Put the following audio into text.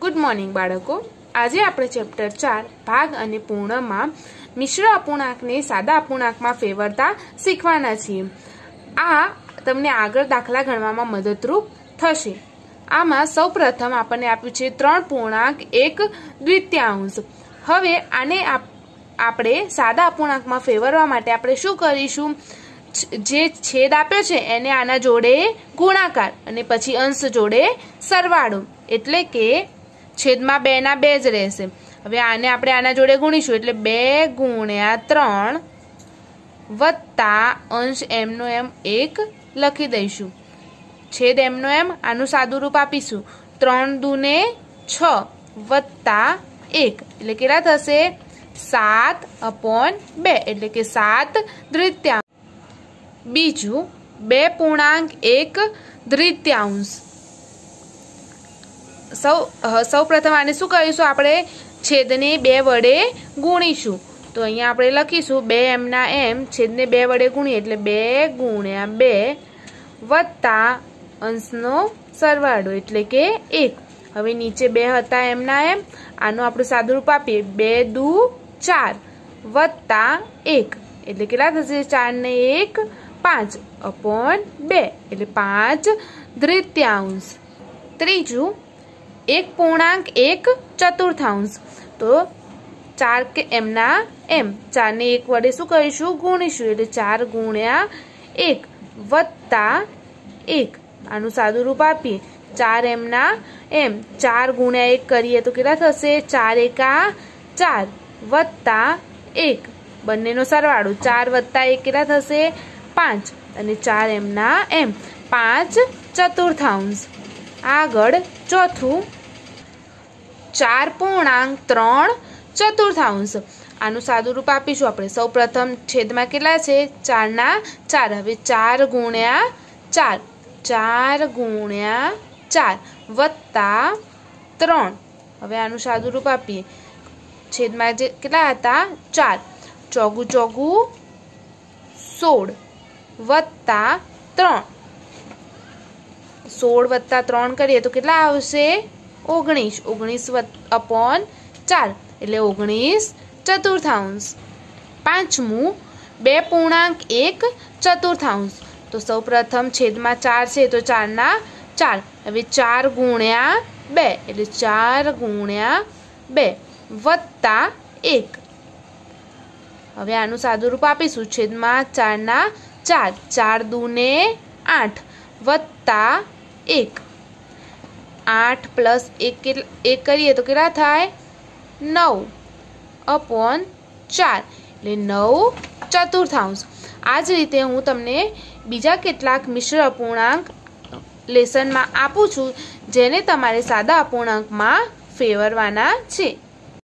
Good morning बाळको। आज આપણે chapter 4 ભાગ અને પૂર્ણમાં મિશ્ર અપૂર્ણાંકને સાદા અપૂર્ણાંકમાં ફેરવતા શીખવાના છીએ। આ તમને આગળ દાખલા ગણવામાં મદદરૂપ થશે। આમાં સૌપ્રથમ આપણને આપ્યું છે 3 પૂર્ણાંક 1 દ્વિતીયાંશ। હવે આને આપણે સાદા અપૂર્ણાંકમાં ફેરવવા માટે આપણે શું કરીશું? જે છેદ આપ્યો છે એને આના જોડે ગુણાકાર અને પછી અંશ જોડે સરવાળો, એટલે કે છેદમાં 2 ના 2 જ રહેશે। હવે આને આપણે આના જોડે ગુણીશું એટલે 2 ગુણ્યા 3 વત્તા અંશ એમનો એમ 1 લખી દઈશું। છેદ એમનો એમ આનું સાદું રૂપ આપીશું 3 દૂને 6 વત્તા 1 એટલે કેટલા થશે? 7/2 એટલે કે 7 દ્વિતીયાંશ। બીજું 2 પૂર્ણાંક 1 દ્વિતીયાંશ। સૌ પ્રથમ આને શું કરીશું? આપણે છેદને 2 વડે ગુણીશું। તો અહીંયા આપણે લખીશું 2 એમના એમ છેદને 2 વડે ગુણીએ એટલે 2 ગુણ્યા 2 વત્તા અંશનો સરવાળો એટલે કે 1। હવે નીચે 2 હતા એમના એમ, આનું આપણે સાદું રૂપ આપીએ 2 દુ 4 વત્તા 1 એટલે કેટલા થશે? 4 ને 1 5/2 એટલે 5 દ્વિતીયાંશ। ત્રીજું 1 પૂર્ણાંક 1 ચતુર્થાંશ। તો 4 કે એમના એમ 4 ને 1 વડે શું કરીશું? ગુણીશું એટલે 4 ગુણ્યા 1 વત્તા 1 આનું સાદું રૂપ આપીએ 4 એમના એમ 4 ગુણ્યા 1 કરીએ તો કેટલા થશે? 4 એકા 4 વત્તા 1 બંનેનો સરવાળો 4 વત્તા 1 કેટલા થશે? 5 અને 4 એમના એમ 5 ચતુર્થાંશ। આગળ ચોથું 4 પૂર્ણાંક 3 ચતુર્થાંશ। આનું સાદું રૂપ આપીશું આપણે। સૌ પ્રથમ છેદમાં કેટલા છે? 4 ના 4। હવે 4 ગુણ્યા 4 4 ગુણ્યા 4 વત્તા 3 હવે આનું સાદું રૂપ આપીએ। છેદમાં જે કેટલા હતા? 4 ચોગું ચોગું 16 વત્તા 3 16 વત્તા 3 કરીએ તો કેટલા આવશે? 19 19/4 એટલે 19 ચતુર્થાંશ। પાંચમું 2 પૂર્ણાંક 1 ચતુર્થાંશ। તો સૌ પ્રથમ છેદમાં 4 છે તો 4 ના 4। હવે 4 ગુણ્યા 2 એટલે 4 ગુણ્યા 2 વત્તા 1 હવે આનું સાદું રૂપ આપીશું। છેદમાં 4 ના 4 4 દૂને 8 વત્તા 1 8 પ્લસ 1 કરીએ તો કેટલા થાય? 9/4 એટલે 9 ચતુર્થાંશ। આ જ રીતે હું તમને બીજા કેટલાક મિશ્ર અપૂર્ણાંક લેસનમાં આપું છું, જેને તમારે સાદા અપૂર્ણાંકમાં ફેરવવાના છે।